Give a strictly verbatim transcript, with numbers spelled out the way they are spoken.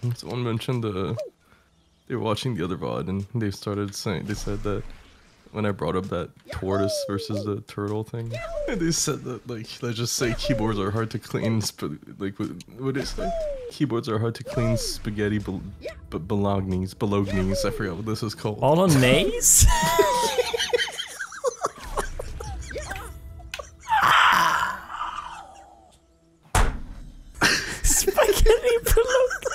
Someone mentioned uh, they were watching the other V O D and they started saying, they said that when I brought up that tortoise versus the turtle thing, and they said that, like, let's just say keyboards are hard to clean, like, what did it say? Keyboards are hard to clean spaghetti bol but Bolognese, Bolognese, I forgot what this is called. Bolognese? Spaghetti Bolognese.